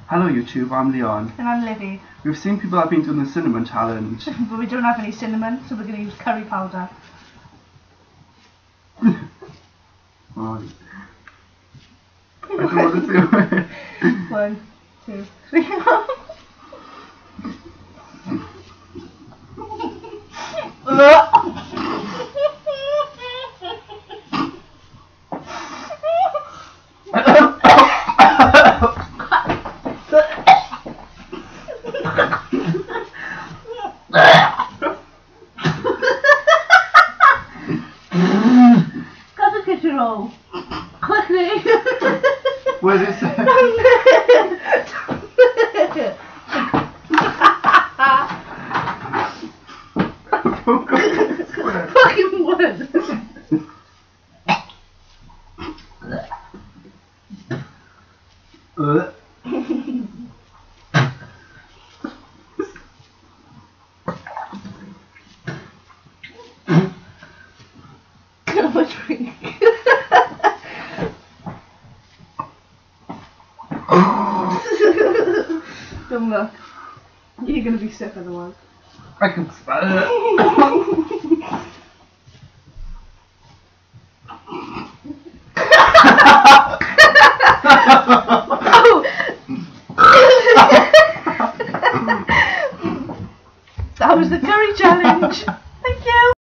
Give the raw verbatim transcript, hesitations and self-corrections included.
Hello YouTube, I'm Leon. And I'm Livy. We've seen people that have been doing the cinnamon challenge. But we don't have any cinnamon, so we're going to use curry powder. Right. I don't know what to do. One, two, three. Got the kitchen roll. Quickly. What is it? Fucking wood. Uh. Have a drink. Don't look. You're gonna be sick otherwise. I can smell it.